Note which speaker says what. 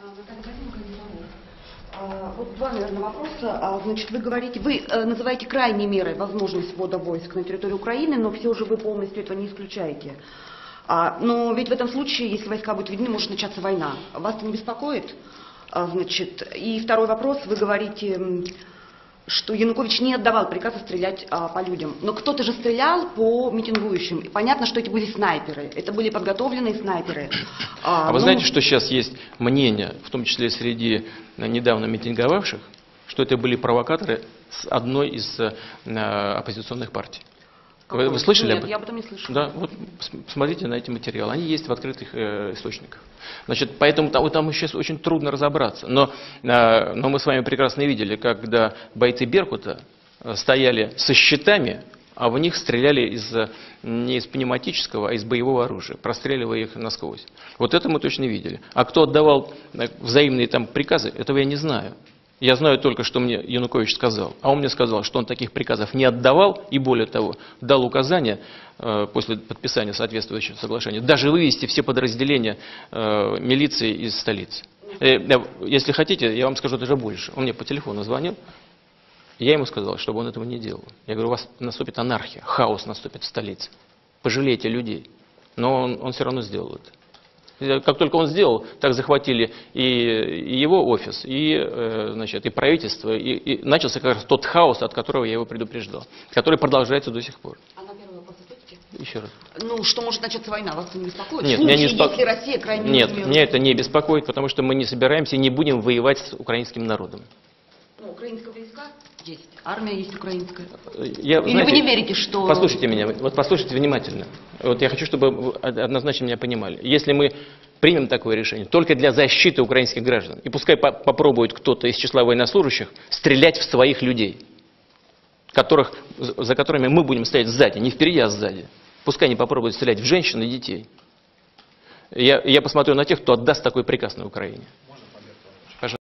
Speaker 1: Вот два, наверное, вопроса. Значит, вы называете крайней мерой возможность ввода войск на территорию Украины, но все же вы полностью этого не исключаете. Но ведь в этом случае, если войска будут введены, может начаться война. Вас это не беспокоит? Значит, и второй вопрос. Вы говорите, что Янукович не отдавал приказа стрелять по людям. Но кто-то же стрелял по митингующим. И понятно, что эти были снайперы. Это были подготовленные снайперы.
Speaker 2: Вы знаете, что сейчас есть мнение, в том числе среди недавно митинговавших, что это были провокаторы с одной из оппозиционных партий? Вы слышали об этом?
Speaker 1: Нет, я об этом не слышала.
Speaker 2: Да, вот посмотрите на эти материалы. Они есть в открытых источниках. Значит, поэтому там сейчас очень трудно разобраться. Но мы с вами прекрасно видели, когда бойцы Беркута стояли со щитами, а в них стреляли не из пневматического, а из боевого оружия, простреливая их насквозь. Вот это мы точно видели. А кто отдавал взаимные там приказы, этого я не знаю. Я знаю только, что мне Янукович сказал. А он мне сказал, что он таких приказов не отдавал, и более того, дал указание после подписания соответствующего соглашения даже вывести все подразделения милиции из столицы. Если хотите, я вам скажу даже больше. Он мне по телефону звонил, я ему сказал, чтобы он этого не делал. Я говорю, у вас наступит анархия, хаос наступит в столице. Пожалейте людей. Но он все равно сделал это. Как только он сделал, так захватили и его офис, и правительство, и начался как раз тот хаос, от которого я его предупреждал, который продолжается до сих пор.
Speaker 1: А на первый вопрос ответите?
Speaker 2: Еще раз.
Speaker 1: Ну, что может начаться война, вас это не беспокоит?
Speaker 2: Нет, меня не
Speaker 1: если Россия крайне...
Speaker 2: Нет, меня это не беспокоит, потому что мы не собираемся и не будем воевать с украинским народом.
Speaker 1: Ну, украинские войска есть, армия есть украинская.
Speaker 2: Или
Speaker 1: вы не верите, что...
Speaker 2: Послушайте меня, вот послушайте внимательно. Вот я хочу, чтобы вы однозначно меня понимали. Если мы примем такое решение только для защиты украинских граждан, и пускай попробует кто-то из числа военнослужащих стрелять в своих людей, за которыми мы будем стоять сзади, не впереди, а сзади. Пускай они попробуют стрелять в женщин и детей. Я посмотрю на тех, кто отдаст такой приказ на Украине.